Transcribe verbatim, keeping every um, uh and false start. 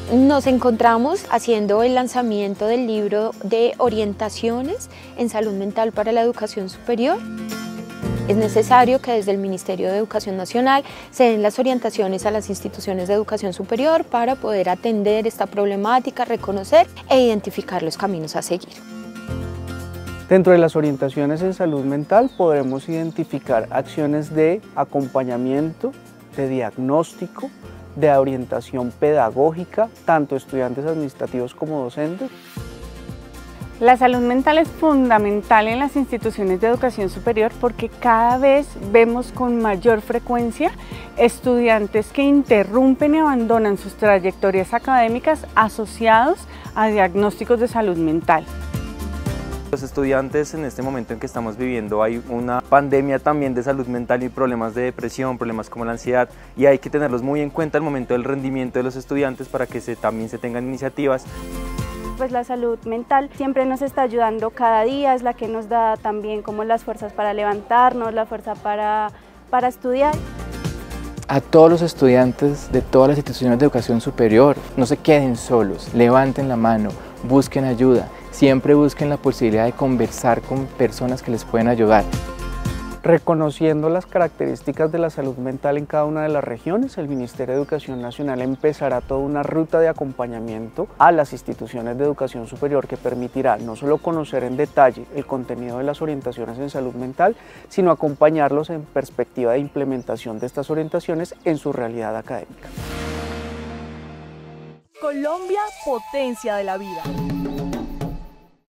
Nos encontramos haciendo el lanzamiento del libro de orientaciones en salud mental para la educación superior. Es necesario que desde el Ministerio de Educación Nacional se den las orientaciones a las instituciones de educación superior para poder atender esta problemática, reconocer e identificar los caminos a seguir. Dentro de las orientaciones en salud mental podremos identificar acciones de acompañamiento, de diagnóstico, de orientación pedagógica, tanto estudiantes administrativos como docentes. La salud mental es fundamental en las instituciones de educación superior porque cada vez vemos con mayor frecuencia estudiantes que interrumpen y abandonan sus trayectorias académicas asociados a diagnósticos de salud mental. Los estudiantes en este momento en que estamos viviendo hay una pandemia también de salud mental y problemas de depresión, problemas como la ansiedad, y hay que tenerlos muy en cuenta al momento del rendimiento de los estudiantes para que se, también se tengan iniciativas. Pues la salud mental siempre nos está ayudando cada día, es la que nos da también como las fuerzas para levantarnos, la fuerza para, para estudiar. A todos los estudiantes de todas las instituciones de educación superior, no se queden solos, levanten la mano, busquen ayuda, siempre busquen la posibilidad de conversar con personas que les pueden ayudar. Reconociendo las características de la salud mental en cada una de las regiones, el Ministerio de Educación Nacional empezará toda una ruta de acompañamiento a las instituciones de educación superior que permitirá no solo conocer en detalle el contenido de las orientaciones en salud mental, sino acompañarlos en perspectiva de implementación de estas orientaciones en su realidad académica. Colombia, potencia de la vida.